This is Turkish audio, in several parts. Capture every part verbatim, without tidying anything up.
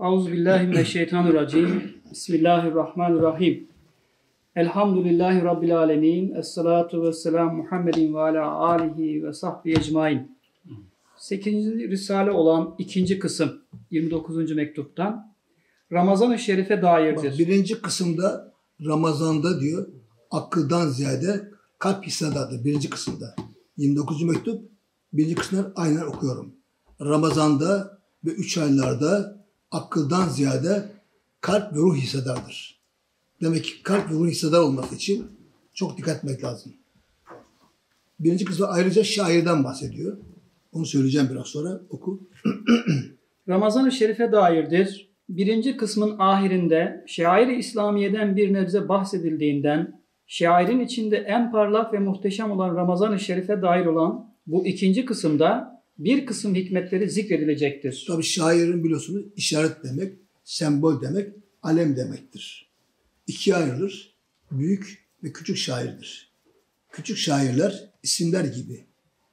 Euzubillahimineşşeytanirracim. Bismillahirrahmanirrahim. Elhamdülillahi Rabbil alemin. Esselatu vesselam Muhammedin ve ala alihi ve sahbihi ecmain. sekizinci Risale olan ikinci kısım yirmi dokuzuncu mektuptan Ramazan-ı Şerif'e dairdir. Bak, birinci kısımda Ramazan'da diyor akıldan ziyade kalp hissedardır. Birinci kısımda. yirmi dokuzuncu mektup birinci kısımdan aynen okuyorum. Ramazan'da ve üç aylarda akıldan ziyade kalp ve ruh hissedardır. Demek ki kalp ve ruh hissedar olması için çok dikkat etmek lazım. Birinci kısımda ayrıca şairden bahsediyor. Onu söyleyeceğim biraz sonra. Oku. Ramazan-ı Şerif'e dairdir. Birinci kısmın ahirinde şair-i İslamiye'den bir nebze bahsedildiğinden, şairin içinde en parlak ve muhteşem olan Ramazan-ı Şerif'e dair olan bu ikinci kısımda bir kısım hikmetleri zikredilecektir. Tabii şairin biliyorsunuz işaret demek, sembol demek, alem demektir. İkiye ayrılır. Büyük ve küçük şairdir. Küçük şairler isimler gibi.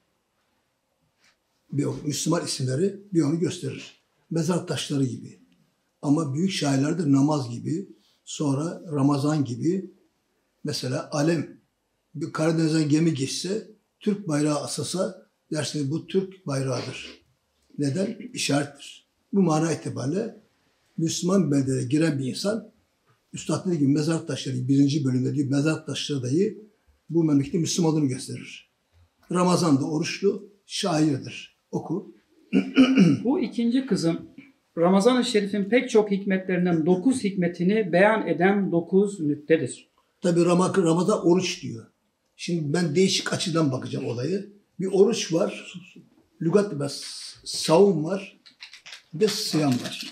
Bir Müslüman isimleri bir onu gösterir. Mezar taşları gibi. Ama büyük şairler de namaz gibi, sonra Ramazan gibi. Mesela alem, bir Karadeniz'den gemi geçse, Türk bayrağı asılsa dersiniz bu Türk bayrağıdır. Neden? İşarettir. Bu mana itibariyle Müslüman beldelere giren bir insan, Üstad dediği gibi mezar taşları, birinci bölümde diyor, mezar taşları dahi bu memlekette Müslüman olduğunu gösterir. Ramazan'da oruçlu şairdir. Oku. Bu ikinci kısım Ramazan-ı Şerif'in pek çok hikmetlerinden dokuz hikmetini beyan eden dokuz nüktedir. Tabi Ramazan oruç diyor. Şimdi ben değişik açıdan bakacağım olayı. Bir oruç var, lügat var, savun var, bir de sıyam var.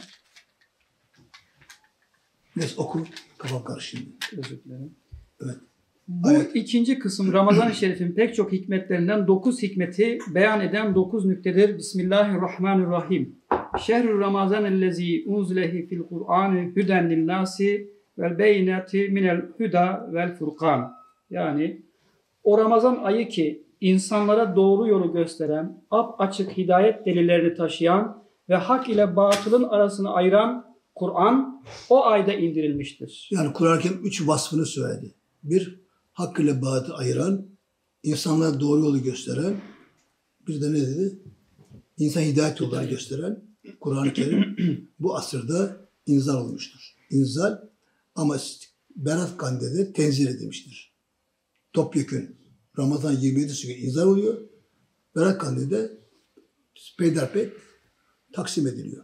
Neyse oku, kafam karıştı. Özür dilerim. Evet. Bu Ayet. ikinci kısım Ramazan-ı Şerif'in pek çok hikmetlerinden dokuz hikmeti beyan eden dokuz nüktedir. Bismillahirrahmanirrahim. Şehr-ü Ramazanellezî unzilehi fil Kur'an hüden linnâsi vel beyinati minel hüda vel furkan. Yani o Ramazan ayı ki insanlara doğru yolu gösteren, ap-açık hidayet delillerini taşıyan ve hak ile batılın arasını ayıran Kur'an o ayda indirilmiştir. Yani Kur'an-ı Kerim üç vasfını söyledi. Bir, hak ile batılı ayıran, insanlara doğru yolu gösteren, bir de ne dedi? İnsan hidayet yolları gösteren Kur'an-ı Kerim bu asırda inzal olmuştur. İnzal ama Berat Kandil'de tenzil edilmiştir. Topyekün Ramazan yirmi yedisi gün inzal oluyor. Berat Kandil'de peyderpey taksim ediliyor.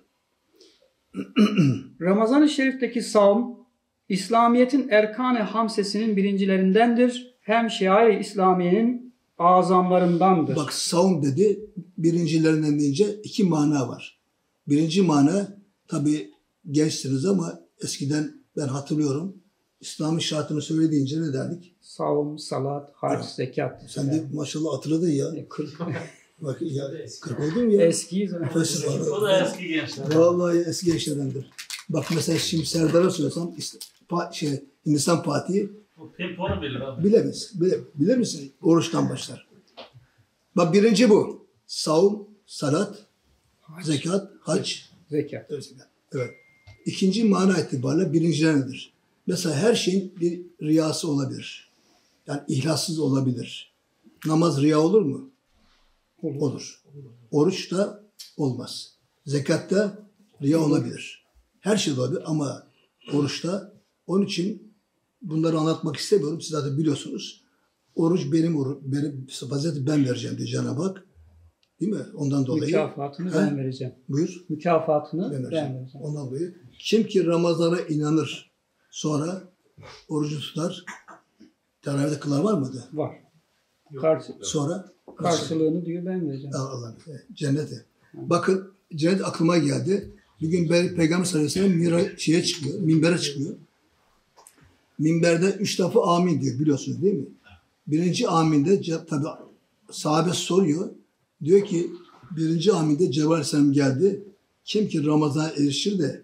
Ramazan-ı Şerif'teki savun, İslamiyet'in erkan-ı hamsesinin birincilerindendir. Hem şiar-ı İslamiye'nin azamlarındandır. Bak savun dedi, birincilerinden deyince iki mana var. Birinci mana, tabi gençsiniz ama eskiden ben hatırlıyorum, İslam'ın şartını söylediğince ne derdik? Savun, salat, harç, evet. Zekat. Sen de maşallah hatırladın ya. kırk Bak ya, kırk oldun ya. Eskiyiz. O da eski gençler. Vallahi eski gençlerdendir. Bak mesela şimdi Serdar'a söylesem şey, Hindistan Fatih'i Temponu bilir abi. bilemez. Bile, bilir misin? Oruçtan başlar. Bak birinci bu. Savun, salat, hac. Zekat, hac, zekat. Evet. İkinci mana itibariyle birinciler nedir? Mesela her şeyin bir riyası olabilir. Yani ihlassız olabilir. Namaz riya olur mu? Olur. Olur. Oruç da olmaz. Zekatta riya olabilir. Her şey olabilir ama oruçta. Onun için bunları anlatmak istemiyorum. Siz zaten biliyorsunuz. Oruç benim oruç, benim vaziyeti ben vereceğim diye Cenab-ı Hak. Değil mi? Ondan dolayı. Mükafatını he? ben vereceğim. Buyur. Mükafatını ben ben vereceğim. vereceğim. Ondan dolayı. Kim ki Ramazan'a inanır, sonra orucu tutar, teravihde kılar var mıydı? Var. Karşı, Sonra? karşılığını diyor ben vereceğim. Allah cennete. Bakın cennet aklıma geldi. Bir gün ben Peygamber sallallahu aleyhi ve sellem şeye çıkıyor, minbere çıkıyor. Minberde üç defa amin diyor biliyorsunuz değil mi? Birinci aminde tabi sahabe soruyor. Diyor ki birinci aminde Cebrail aleyhisselam geldi. Kim ki Ramazan'a erişir de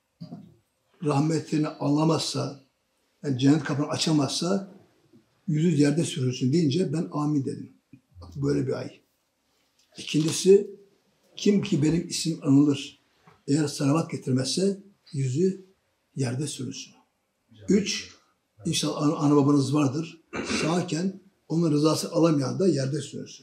rahmetini alamazsa, yani cennet kapını açamazsa yüzü yerde sürürsün deyince ben amin dedim. Böyle bir ay. İkincisi kim ki benim isim anılır, Eğer salavat getirmezse yüzü yerde sürünsün. Üç, inşallah ana, ana babanız vardır. Sağken onun rızası alamayan da yerde sürünsün.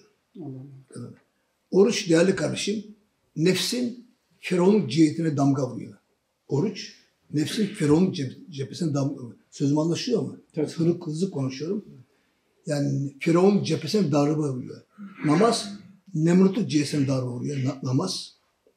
Oruç değerli kardeşim, nefsin Firavun'un cihetine damga vuruyor. Oruç, nefsin Firavun'un cephesine damga vuruyor. Sözüm anlaşılıyor mu? Hırık hızlı konuşuyorum. Yani Firavun cephesine darbe vuruyor. Namaz, Nemrut'un cihetine darbe vuruyor. Na- namaz.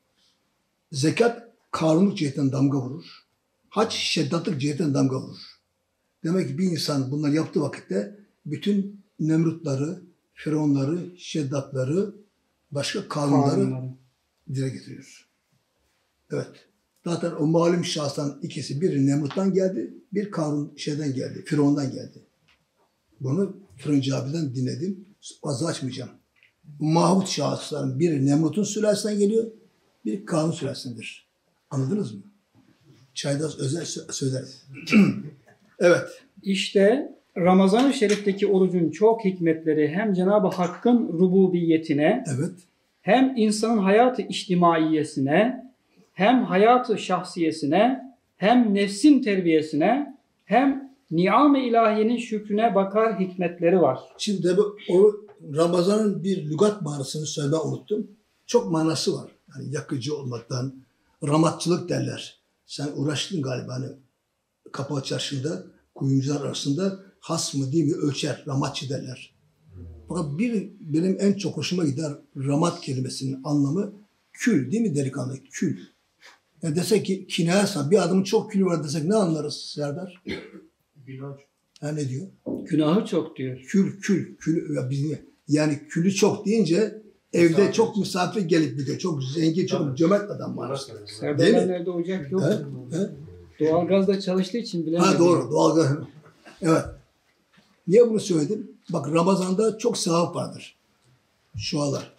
Zekat, Karun'un cihetine damga vurur. Hac, şeddatlık cihetine damga vurur. Demek ki bir insan bunları yaptığı vakitte bütün Nemrutları, Firavunları, şeddatları, başka kanunları dile getiriyor. Evet. Zaten o malum şahstan ikisi, biri Nemrut'tan geldi, bir Karun şeyden geldi, Firavun'dan geldi. Bunu Fırıncı abiden dinledim. Fazla açmayacağım. Mahmut şahısların biri Nemrut'un sülalesinden geliyor, bir Karun sülalesindedir. Anladınız mı? Çayda özel sözler. Evet. İşte Ramazan-ı Şerif'teki orucun çok hikmetleri hem Cenab-ı Hakk'ın rububiyetine, Evet. hem insanın hayatı içtimaiyesine, hem hayatı şahsiyesine, hem nefsin terbiyesine, hem niam-ı ilahiyenin şükrüne bakar hikmetleri var. Şimdi de bu, o Ramazan'ın bir lügat manasını söylemeyi unuttum. Çok manası var. Yani yakıcı olmaktan, ramatçılık derler. Sen uğraştın galiba hani Kapalı Çarşı'nda kuyumcular arasında has mı değil mi ölçer, ramatçı derler. Fakat bir benim en çok hoşuma gider ramat kelimesinin anlamı kül değil mi delikanlı? Kül. Yani desek ki kinayasa bir adamın çok külü var desek ne anlarız Serdar? Günah. Ha ne diyor? Günahı çok diyor. Kül, kül, kül. Ya biz, yani külü çok deyince evde misafir çok misafir gelip gidiyor. Çok zengin, çok evet. Cömert adam var. Serdar'ın evde ocak yok. He? He? Doğalgazda çalıştığı için bilemedim. Ha doğru, doğalgaz. Evet. Niye bunu söyledim? Bak Ramazan'da çok sevap vardır. Şualar.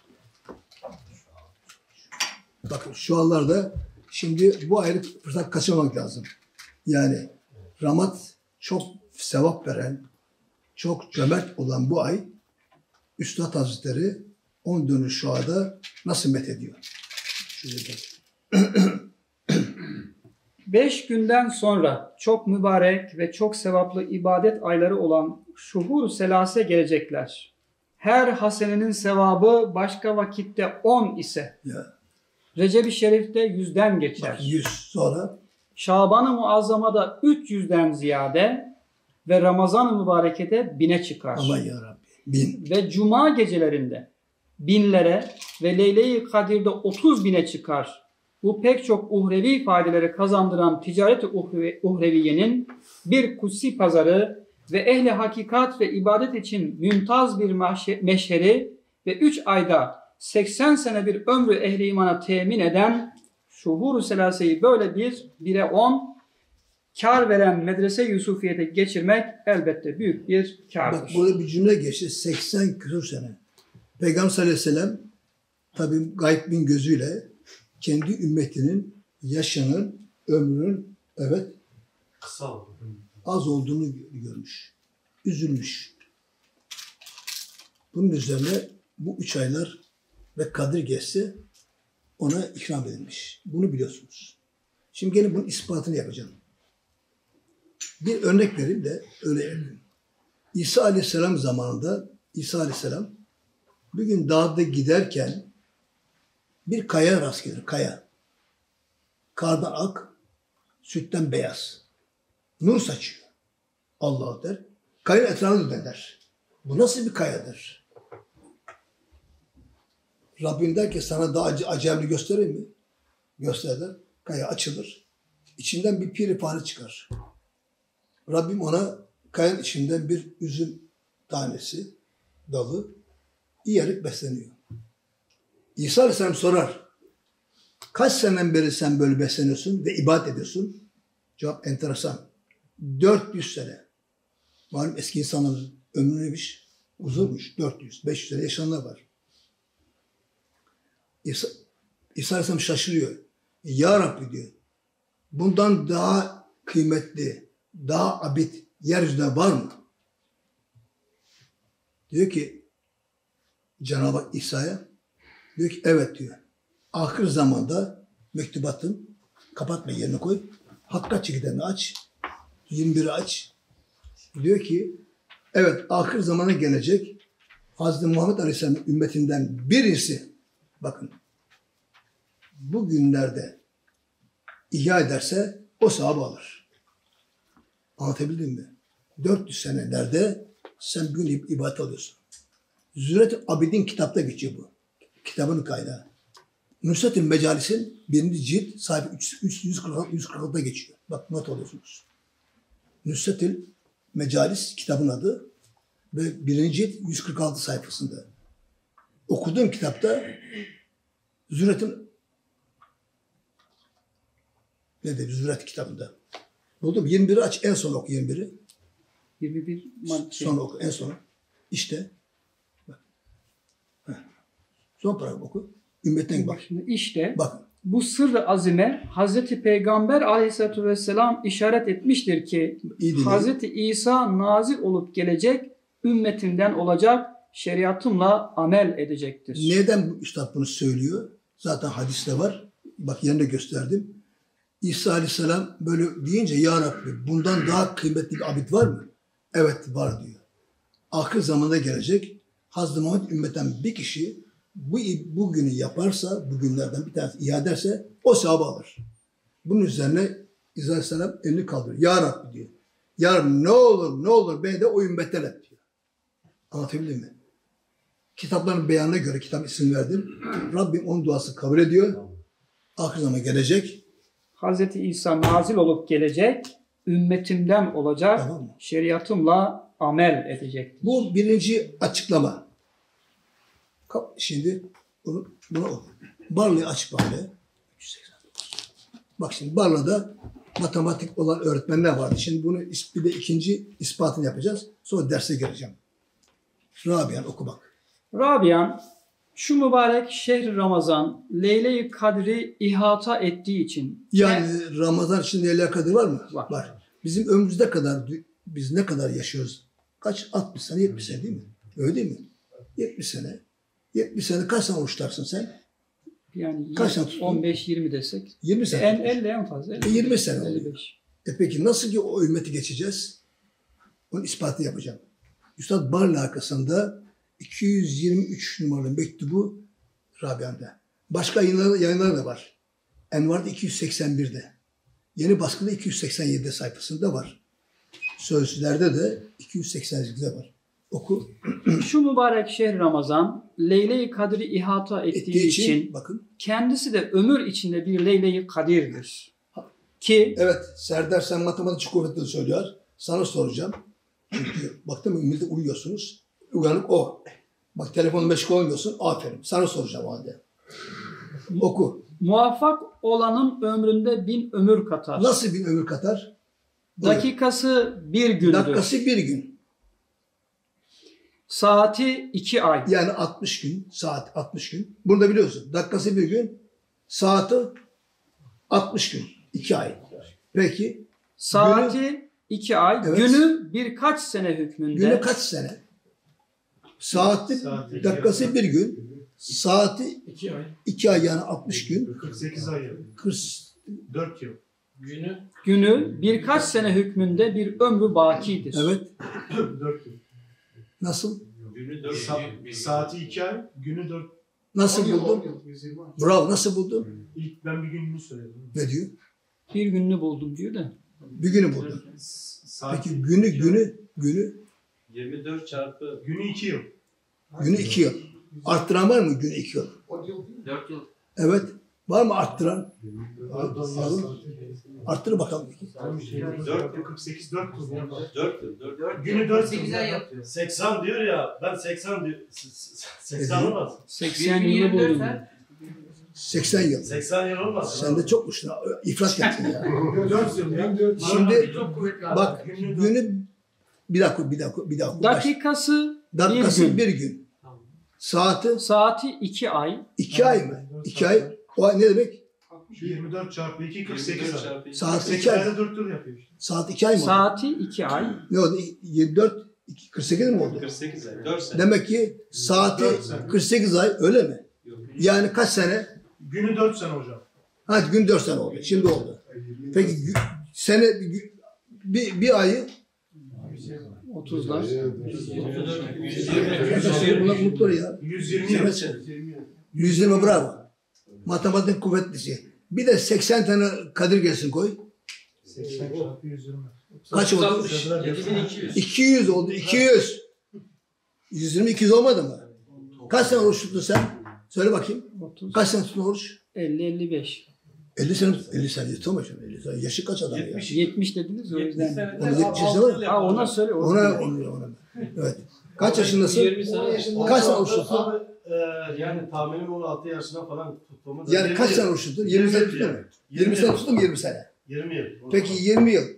Bakın şualarda şimdi bu ayrı fırsat kaçırmamak lazım. Yani Ramat çok sevap veren, çok cömert olan bu ay Üstad Hazretleri on dönüş şuada nasıl methediyor? Beş günden sonra çok mübarek ve çok sevaplı ibadet ayları olan şuhur selase gelecekler. Her hasenenin sevabı başka vakitte on ise Ya. Recep-i Şerif'te yüzden geçer. Bak yüz sonra Şaban-ı Muazzama'da üç yüzden ziyade ve Ramazan-ı Mübareke'de bine çıkar. aman yarabbi bin. Ve Cuma gecelerinde binlere ve Leyle-i Kadir'de otuz bine çıkar. Bu pek çok uhrevi faydeleri kazandıran ticaret-i uhreviyenin bir kutsi pazarı ve ehli hakikat ve ibadet için mümtaz bir meşheri ve üç ayda seksen sene bir ömrü ehli imana temin eden şuhur-u selaseyi böyle bir bire on kar veren medrese Yusufiye'de geçirmek elbette büyük bir kârdır. Bak burada bir cümle geçti. seksen küsur sene. Peygamber sallallahu aleyhi ve sellem tabi gaybin gözüyle kendi ümmetinin yaşının, ömrünün evet Kısa oldu. az olduğunu görmüş. Üzülmüş. Bunun üzerine bu üç aylar ve Kadir Gecesi ona ikram edilmiş. Bunu biliyorsunuz. Şimdi gelin bunun ispatını yapacağım. Bir örnek vereyim de öyle yapayım. İsa Aleyhisselam zamanında İsa Aleyhisselam bir gün dağda giderken bir kaya rast gelir. Kaya. Kardan ak, sütten beyaz. Nur saçıyor. Allah der. Kayanın etrafını döner. Bu nasıl bir kayadır? Rabbim der ki sana daha acayip göstereyim mi? Gösterler. Kaya açılır. İçinden bir piripani çıkar. Rabbim ona kayanın içinden bir üzüm tanesi, dalı yiyerek besleniyor. İsa Aleyhisselam sorar. Kaç seneden beri sen böyle besleniyorsun ve ibadet ediyorsun? Cevap enteresan. dört yüz sene. Malum eski insanların ömrü neymiş? Uzunmuş. dört yüz, beş yüz sene yaşayanlar var. İsa, İsa Aleyhisselam şaşırıyor. Ya Rabbi diyor. Bundan daha kıymetli, daha abid yeryüzünde var mı? Diyor ki Cenab-ı Hak İsa'ya diyor ki evet diyor. Ahir zamanda mektubatın kapatma yerine koy. Hakka çekilerini aç. yirmi biri aç. Diyor ki evet ahir zamana gelecek Hazreti Muhammed Aleyhisselam'ın ümmetinden birisi bakın bu günlerde ihya ederse o sahabı alır. Anlatabildim mi? dört yüz senelerde sen bugün ibadet alıyorsun. Züret-i Abidin kitapta geçiyor bu. Kitabın kaynağı. Nusret-i Mecalis'in birinci cilt sahibi yüz kırk altıda geçiyor. Bak not alıyorsunuz. Nusret-i Mecalis kitabın adı ve birinci cilt yüz kırk altı sayfasında. Okuduğum kitapta Züret'in ne dedi Züret kitabında. Buldum. yirmi biri aç. En son oku yirmi biri. yirmi bir madde. Son oku. En son. İşte. Son paragraf oku. Ümmetten bak. Şimdi işte Bak. bu sırrı azime Hazreti Peygamber Aleyhisselatü Vesselam işaret etmiştir ki Hazreti İsa nazil olup gelecek, ümmetinden olacak, şeriatımla amel edecektir. Neden bu üstad bunu söylüyor? Zaten hadiste var. Bak yerine gösterdim. İsa Aleyhisselam böyle deyince ya Rabbi bundan daha kıymetli bir abid var mı? Evet var diyor. Ahir zamanda gelecek Hazreti Muhammed ümmetten bir kişi bu bugünü yaparsa, bugünlerden bir tanesi ihya ederse o sevabı alır. Bunun üzerine İsa Aleyhisselam elini kaldırıyor. Ya Rabbi diyor. Ya Rabbi ne olur ne olur beni de o ümmetten et diyor. Anlatabildim mi? Kitapların beyanına göre kitap isim verdim. Rabbim onun duası kabul ediyor. Ahir zaman gelecek. Hazreti İsa nazil olup gelecek, ümmetimden olacak, Tamam mı? şeriatımla amel edecektir. Bu birinci açıklama. Şimdi bunu, bunu oku. Barla'yı aç Barla'ya. Bak şimdi Barla'da matematik olan öğretmenler vardı. Şimdi bunu bir de ikinci ispatını yapacağız. Sonra derse gireceğim. Rabia'nın oku bak. Rabian, şu mübarek şehri Ramazan, Leyle-i Kadri ihata ettiği için. Yani Ramazan için Leyla Kadir var mı? Var. Var. Bizim ömrümüzde kadar, biz ne kadar yaşıyoruz? Kaç? altmış sene, yetmiş sene değil mi? Öyle değil mi? yetmiş sene. yetmiş sene kaç sene oruçlarsın sen? Yani Kaç sene tuttun? on beş yirmi desek. yirmi sene. En elli en fazla. E yirmi sene oluyor. elli beş. E peki nasıl ki o ümmeti geçeceğiz? Onun ispatını yapacağım. Üstad Barla arkasında iki yüz yirmi üç numaralı mektubu Rabia'nda. Başka yayınlar, yayınlar da var. Envar'da iki yüz seksen birde. Yeni baskıda iki yüz seksen yedide sayfasında var. Sözlülerde de iki yüz seksen sekizde var. Oku. Şu mübarek şehri Ramazan, Leyle-i Kadri ihata ettiği, Ettiği için, için bakın. kendisi de ömür içinde bir Leyle-i Kadir'dir. Ki Evet, Serdar sen matematik kuvvetli söylüyor. Sana soracağım. Çünkü baktım ümide uyuyorsunuz. Uyanık o. Bak telefonu meşgul olmuyorsun. Aferin. Sana soracağım o halde. Oku. muvaffak olanın ömründe bin ömür katar. Nasıl bir ömür katar? Dakikası bir gündür. Dakikası bir gün. Saati iki ay. Yani altmış gün. Saat altmış gün. Burada biliyorsun. Dakikası bir gün. Saati altmış gün. iki ay. Peki. Saati Günü, iki ay. Evet. Günü birkaç sene hükmünde. günü kaç sene? Saati, Saati dakikası iki bir gün. Saati iki ay. iki ay yani altmış gün. kırk sekiz ay yapıyor. kırk dört yıl. Günü Günü birkaç sene hükmünde bir ömrü bakidir. Evet. dört yıl. Nasıl? Günü dört Sa- saati iki ay, günü dört. Nasıl buldun? Bravo. Nasıl buldun? İlk ben bir gününü söyledim. Ne diyor? Bir gününü buldum diyor da. Bir günü buldun. Saati Peki günü iki ay. günü günü yirmi dört çarpı günü iki yıl. günü iki yıl. Arttıran var mı günü iki yıl? dört yıl. Evet. Var mı arttıran? Arttır bakalım. dört yıl kırk sekiz dört yıl. dört yıl. dört Günü dört yıl. yapıyor. seksen diyor ya, ben seksen diyor. seksen olmaz. seksen yılı buldum. seksen yıl. seksen yıl olmaz. Sen de çok uçtun. İfrat ettin ya. dört yıl. Şimdi çok kuvvetli. bak günü bir dakika bir dakika bir dakika. Dakikası Dakikası bir gün. bir gün. Saati Saati iki ay. iki ay mı? iki ay. O ay ne demek? yirmi dört çarpı iki kırk sekiz ay. Saat sekiz iki ay. ayda dört yıl yapıyor işte. Saat iki ay mı oldu? Saati iki ay. Ne oldu? yirmi dört, kırk sekiz mi oldu? kırk sekiz ay. dört sene. Demek ki saati Dört sene. kırk sekiz ay öyle mi? Yok. Yani kaç sene? Günü dört sene hocam. Hadi gün dört sene oldu. Şimdi oldu. Peki gü- sene gü- bir, bir ayı otuzlar. bunlar unuttur ya. yüz yirmi yıl. yüz yirmi bravo. Matematik kuvvetlisi. Bir de seksen tane Kadir gelsin koy. seksen çarpı yüz yirmi. Kaç oldu? yedi bin iki yüz. iki yüz oldu. iki yüz. yüz yirmi iki yüz olmadı mı? Kaç sene oruç tuttun sen? Söyle bakayım. otuz, Kaç sene tuttun oruç? elli, elli beş. elli sene, elli sene tutamayacağım. elli sene. Yaşı kaç adam ya? yetmiş dediniz o yüzden. Onu yetmiş var. Ha ona söyle. o Ona, zaman. ona, ona. Evet. Kaç yaşındasın? Kaç sene oruç tuttun? Abi, e, yani tahminim on altı yaşına falan tuttuğumu da- Yani kaç sene oruç tuttun? yirmi sene tuttun mu? yirmi sene tuttun mu? yirmi sene. yirmi yıl. Peki yirmi yıl.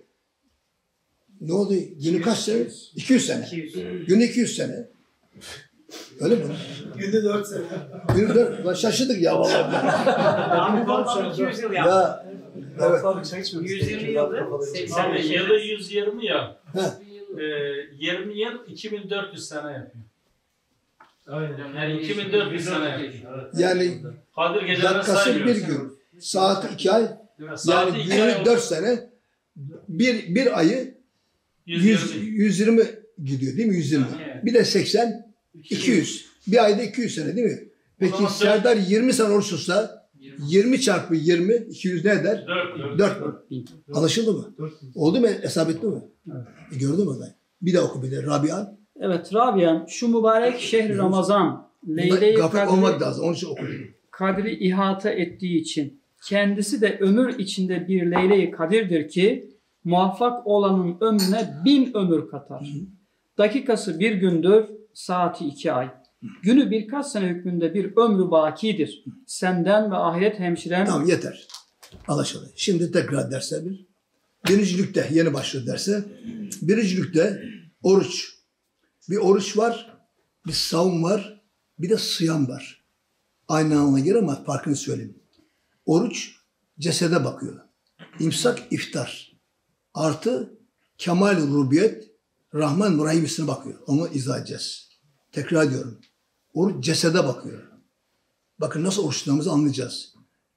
Ne oldu? Günü kaç sene? iki yüz sene. Günü iki yüz sene. Öyle mi? Günde dört sene. Günü dört. Ulan şaşırdık ya vallahi. Abi toplam iki yüz yıl yaptı. Ya. Evet. yüz yirmi yılda seksen Tabii beş yıl. yılı yüz yirmi ya. Heh. Ee, yirmi yıl iki bin dört yüz sene yapıyor. Aynen. Yani iki bin dört yüz sene yapıyor. Yani Kadir geceleri dakikası bir saymıyoruz. gün. Saati iki ay. Saati Yani iki ay günü oldu. dört sene. Bir, bir ayı yüz yüz, yirmi. yüz yirmi gidiyor değil mi? yüz yirmi. Evet. Bir de seksen, iki yüz. Bir ayda iki yüz sene değil mi? Peki zaman Serdar yirmi sene oruç tutsa yirmi çarpı yirmi, iki yüz ne eder? dört. dört mü? Anlaşıldı mı? dört yıl. Oldu mu? Hesap etti mi? E, gördün mü? Ben? Bir daha oku bir de. Rabia. Evet Rabia'm şu mübarek şehri Ramazan Bunda Leyle-i gaflet olmak Kadri, lazım. Onun için okudum. Kadri ihata ettiği için kendisi de ömür içinde bir Leyle-i Kadir'dir ki muvaffak olanın ömrüne bin ömür katar. Dakikası bir gündür, saati iki ay. Günü birkaç sene hükmünde bir ömrü bakidir. Senden ve ahiret hemşiren Tamam yeter. Anlaşıldı. Şimdi tekrar derse bir. Birincilikte yeni başlıyor derse. Birincilikte oruç. Bir oruç var, bir savun var, bir de sıyam var. Aynı anlamına gelir ama farkını söyleyeyim. Oruç cesede bakıyor. İmsak iftar. Artı kemal rubiyet Rahman Rahim ismine bakıyor. Onu izah edeceğiz. Tekrar diyorum. Oruç cesede bakıyor. Bakın nasıl oruç tuttuğumuzu anlayacağız.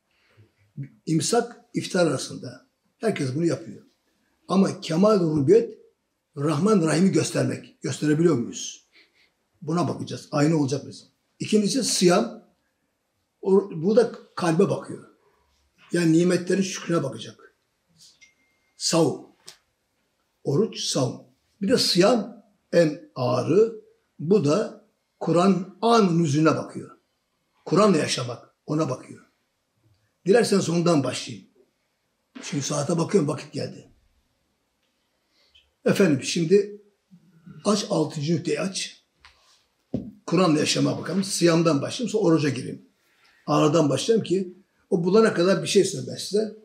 İmsak iftar arasında. Herkes bunu yapıyor. Ama kemal rubiyet Rahman Rahim'i göstermek. Gösterebiliyor muyuz? Buna bakacağız. Aynı olacak bizim. İkincisi sıyam. O, bu da kalbe bakıyor. Yani nimetlerin şükrüne bakacak. Savun. Oruç, savun. Bir de sıyam en ağırı. Bu da Kur'an an nüzüne bakıyor. Kur'an'la yaşamak. Ona bakıyor. Dilersen sondan başlayayım. Şimdi saate bakıyorum, vakit geldi. Efendim şimdi aç altıncı nükteyi aç. Kur'an'la yaşamaya bakalım. Sıyamdan başlayayım, sonra oruca gireyim. Ağırdan başlayayım ki o bulana kadar bir şey söyleyeyim ben size.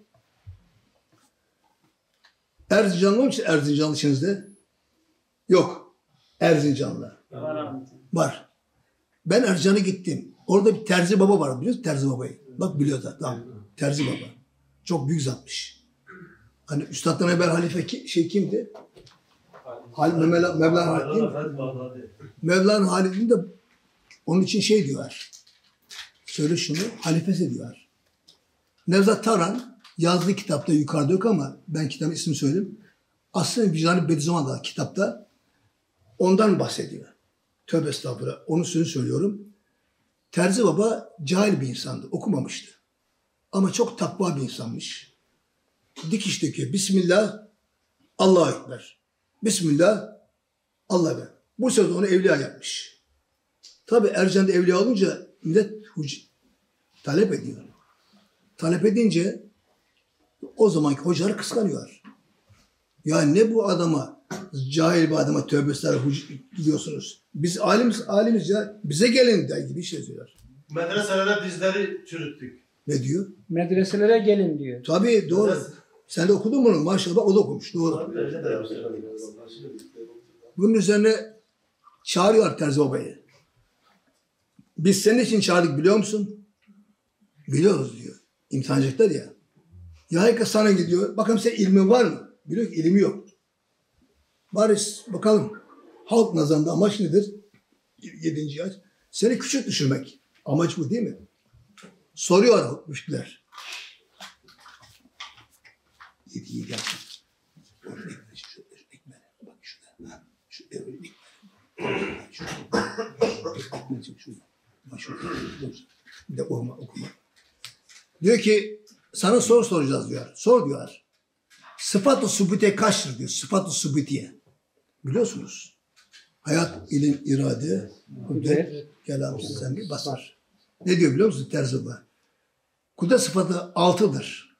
Erzincanlı var mı Erzincanlı içinizde? Yok. Erzincanlı. Var. Ben Erzincan'a gittim. Orada bir terzi baba var, biliyor musun terzi babayı? Bak biliyorlar. Tamam. Terzi baba. Çok büyük zatmış. Hani Üstad'dan evvel halife ki, şey kimdi? Hal, Mevlana, Mevlana Halid değil mi? Mevlana Halid'in de onun için şey diyorlar. Söyle şunu, halifesi diyorlar. Nevzat Taran yazdığı kitapta yukarıda yok ama ben kitabın ismini söyleyeyim. Aslında Vicdan-ı Bediüzzaman'da kitapta ondan bahsediyor. Tövbe estağfurullah. Onun sözünü söylüyorum. Terzi Baba cahil bir insandı. Okumamıştı. Ama çok takva bir insanmış. Dikiş döküyor. Bismillah, Allahu Ekber. Bismillah, Allah Ekber. Bu söz onu evliya yapmış. Tabi Ercan'da evliya olunca millet talep ediyor. Talep edince o zamanki hocalar kıskanıyorlar. Ya ne bu adama, cahil bir adama tövbe estağfurullah gidiyorsunuz. Biz alimiz, alimiz ya bize gelin der gibi şey söylüyorlar. Medreselerde dizleri çürüttük. Ne diyor? medreselere gelin diyor. Tabii doğru. Sen de okudun bunu maşallah, o da okumuş. Doğru. Abi öyle de yapmışlar. Bunun üzerine çağırıyor Terzi Baba'yı. Biz senin için çağırdık biliyor musun? Biliyoruz diyor. İmtihan edecekler ya. Ya herkes sana gidiyor. Bakalım senin ilmin var mı? Biliyor ki ilmi yok. Bari bakalım halk nazarında amaç nedir? Yedinci ay. Seni küçük düşürmek. Amaç bu değil mi? Soruyor müşküler. Yedi yedi yaptım. Ekmeği, şu ekmeği. Bak şurada. Ha, şu ekmeği. Şu ekmeği çek şurada. Bak şurada. Bir de okuma, okuma. Diyor ki sana soru soracağız diyor. Sor diyorlar. Sıfat-ı subutiye kaçtır diyor. Sıfat-ı subutiye. Biliyorsunuz. Hayat, ilim, irade, kudret, kelam, sen bir basar. Ne diyor biliyor musun Terzibâ? Kudret sıfatı altıdır.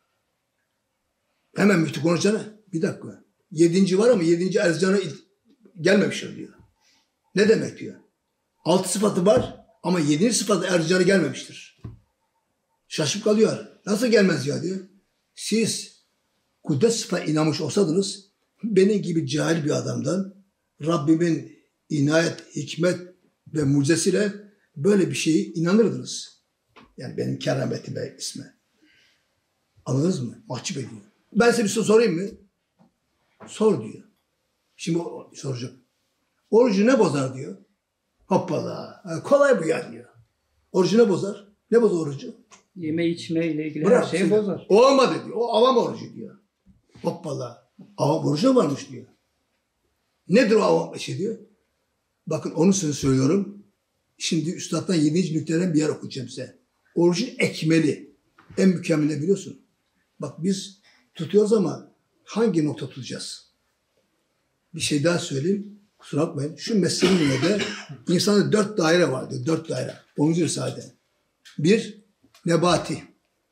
Hemen müftü konuşacağına bir dakika. Yedinci var ama yedinci Erzincan'a gelmemiştir diyor. Ne demek diyor? Altı sıfatı var ama yedinci sıfatı Erzincan'a gelmemiştir. Şaşıp kalıyor. Nasıl gelmez ya diyor. Siz kudret sıfatına inanmış olsadınız benim gibi cahil bir adamdan Rabbimin inayet, hikmet ve mucizesiyle böyle bir şeye inanırdınız. Yani benim kerametime, isme. Anladınız mı? Mahcup ediyor. Ben size bir soru sorayım mı? Sor diyor. Şimdi o soracak. Orucu ne bozar diyor. Hoppala. Kolay bu ya diyor. Orucu ne bozar? Ne bozar orucu? Yeme içme ile ilgili Bırak her şeyi şimdi. bozar. O olmadı diyor. O avam orucu diyor. Hoppala. Avam orucu varmış diyor. Nedir o avam işi diyor. Bakın onun için söylüyorum. Şimdi üstaddan yedinci nükteden bir yer okuyacağım size. Orucun ekmeli. En mükemmeli biliyorsun. Bak biz tutuyoruz ama hangi nokta tutacağız? Bir şey daha söyleyeyim. Kusura bakmayın. Şu mesleğin de insanda dört daire var diyor. Dört daire. onuncu Risale'de. Bir, nebati.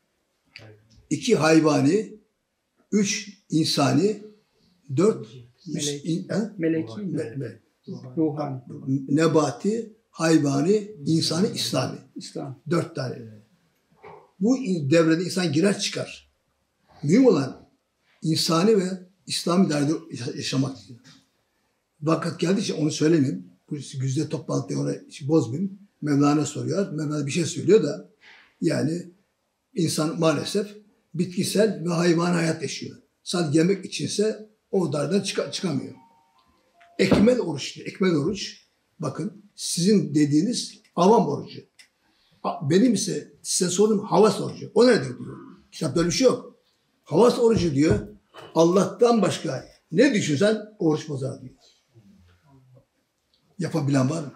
İki, hayvani. Üç, insani. Dört, Meleki. in, he? Meleki, Me, me, ruhani, nebati, hayvani, insani, İslami. İslam. Dört tane. Bu devrede insan girer çıkar. Mühim olan insani ve İslami dairede yaşamak diyor. Vakit geldiği için onu söylemeyeyim. Bu güzde toplantıda ona bozmayayım. Mevlana soruyor. Mevlana bir şey söylüyor da yani insan maalesef bitkisel ve hayvan hayat yaşıyor. Sadece yemek içinse o dardan çık çıkamıyor. Ekmel oruç diyor. Ekmel oruç. Bakın sizin dediğiniz avam orucu. Benim ise size sorum havas orucu. O nedir diyor. Kitapta bir şey yok. Havas orucu diyor. Allah'tan başka ne düşünsen oruç bozar diyor. Yapabilen var mı?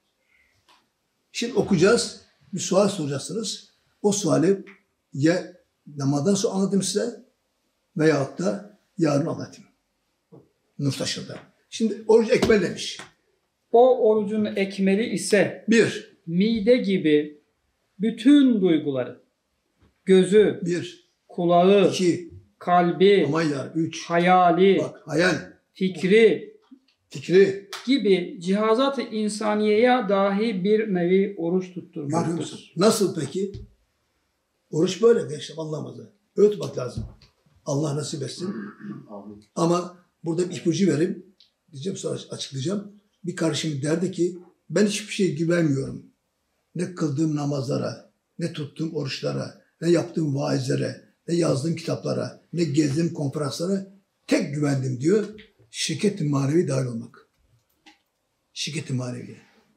Şimdi okuyacağız. Bir sual soracaksınız. O suali ya namazdan sonra anlatayım size veyahut da yarın anlatayım. Nurtaşı'da. Şimdi oruç ekmel demiş. O orucun ekmeli ise Bir. mide gibi bütün duyguları, gözü, Bir. kulağı, İki. kalbi, Aman ya. Üç. hayali, Bak hayal. fikri Fikri. gibi cihazat-ı insaniyeye dahi bir nevi oruç Görüyor musun? tutturmaktır. Nasıl peki? Oruç böyle gençler. Allah'ımıza. Öğütmek lazım. Allah nasip etsin. Ama burada bir ipucu vereyim. Diyeceğim sonra açıklayacağım. Bir kardeşim derdi ki ben hiçbir şey güvenmiyorum. Ne kıldığım namazlara, ne tuttuğum oruçlara, ne yaptığım vaizlere, ne yazdığım kitaplara, ne gezdiğim konferanslara tek güvendim diyor. Şirket-i manevi dahil olmak. Şirket-i manevi.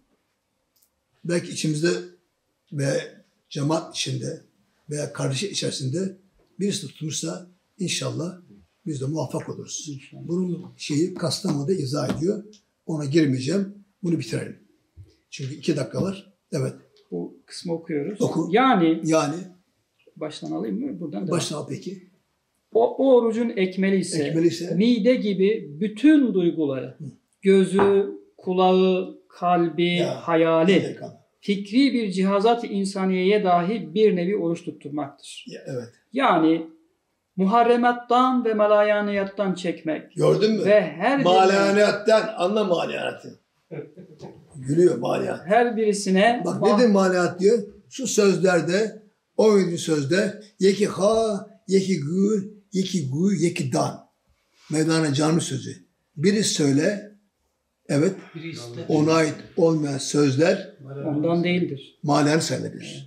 Belki içimizde ve cemaat içinde veya kardeşi içerisinde birisi tutmuşsa inşallah biz de muvaffak oluruz. İnşallah. Bunun şeyi Kastamonu'da izah ediyor. Ona girmeyeceğim. Bunu bitirelim. Çünkü iki dakika var. Evet. Bu kısmı okuyoruz. Oku. Yani Yani baştan alayım mı? Buradan devam. başına al peki. O, o orucun ekmeli ise, Ekmeli ise mide gibi bütün duyguları, gözü, kulağı, kalbi, Ya, hayali, delikanlı. fikri bir cihazat-ı insaniyeye dahi bir nevi oruç tutturmaktır. Ya, evet. Yani muharremattan ve melayaniyattan çekmek Gördün mü? ve her birine, Maliyanetten anla maliyanatı. Gülüyor maliyat. her birisine Bak bah- nedir maliyat diyor? Şu sözlerde on yedinci sözde yeki ha, yeki gü, yeki gü, yeki dan. Mevlana canlı sözü. Biri söyle, evet, ona ait olmayan sözler ondan değildir. maliyen sayılabilir.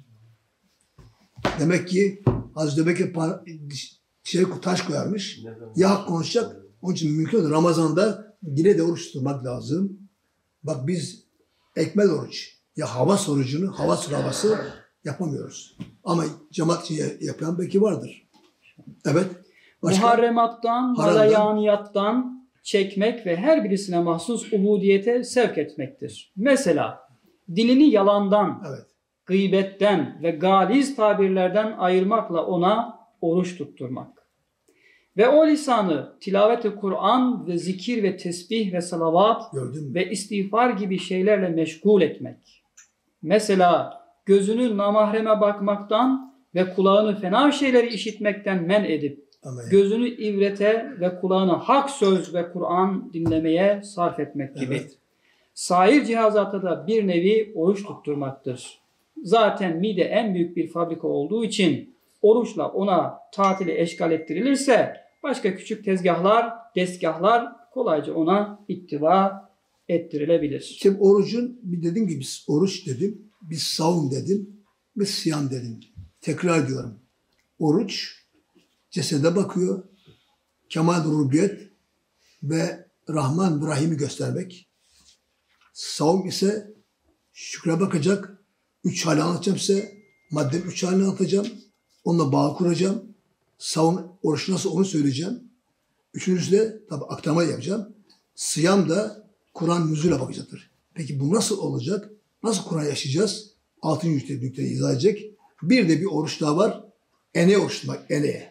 Demek ki Hazreti Bekir şey, taş koyarmış. Ya hak konuşacak. Onun için mümkün olur. Ramazan'da dile de oruç tutmak lazım. Bak biz ekmel oruç ya havas orucunu, havas havası yapamıyoruz. Ama cemaat için yapan belki vardır. Evet. Başka? Muharremattan, Haramdan. malayaniyattan çekmek ve her birisine mahsus ubudiyete sevk etmektir. Mesela dilini yalandan, Evet. gıybetten ve galiz tabirlerden ayırmakla ona oruç tutturmak. Ve o lisanı tilavet-i Kur'an ve zikir ve tesbih ve salavat Gördün mü? ve istiğfar gibi şeylerle meşgul etmek. Mesela gözünü namahreme bakmaktan ve kulağını fena şeyleri işitmekten men edip Ama gözünü ivrete ve kulağını hak söz ve Kur'an dinlemeye sarf etmek gibi. Evet. Sair cihazata da bir nevi oruç tutturmaktır. Zaten mide en büyük bir fabrika olduğu için oruçla ona tatili eşgal ettirilirse başka küçük tezgahlar, destgahlar kolayca ona ittiva ettirilebilir. İşte orucun bir dediğim gibi oruç dedim, bir savun dedim, bir siyam dedim. Tekrar ediyorum. Oruç cesede bakıyor. Kemal rububiyet ve Rahman ve Rahim'i göstermek. Savun ise şükre bakacak. Üç hali anlatacağım size. Maddenin üç halini anlatacağım. Onunla bağ kuracağım. Savun, oruç nasıl onu söyleyeceğim. Üçüncüsü de tabi aktarma yapacağım. Siyam da Kur'an nüzule bakacaktır. Peki bu nasıl olacak? Nasıl Kur'an yaşayacağız? Altıncı nükteyi izah edecek. Bir de bir oruç daha var. Ene oruç tutmak. Eneye.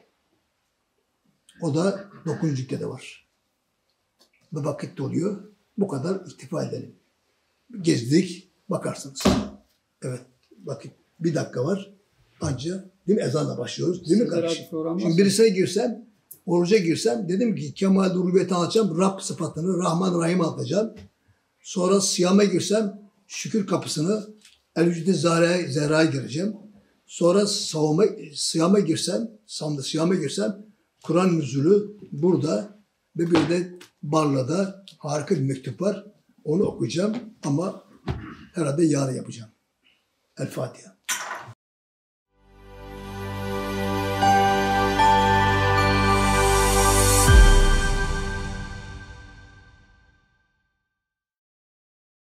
O da dokuzuncu nüktede var. Ve vakit doluyor. Bu kadar iktifa edelim. Gezdik. Bakarsınız. Evet. Vakit. Bir dakika var. Anca değil mi? Ezanla başlıyoruz. Değil mi Sizler kardeşim? abi program Şimdi nasıl? birisine girsem, oruca girsem dedim ki Kemal rububiyeti anlatacağım. Rab sıfatını, Rahman Rahim anlatacağım. Sonra siyama girsem şükür kapısını El-Vücud-i Zehra'ya Zehra'ya gireceğim. Sonra savunma, siyama girsem, samda siyama girsem Kur'an nüzulü burada ve bir de Barla'da harika bir mektup var. Onu okuyacağım ama herhalde yarın yapacağım. El Fatiha.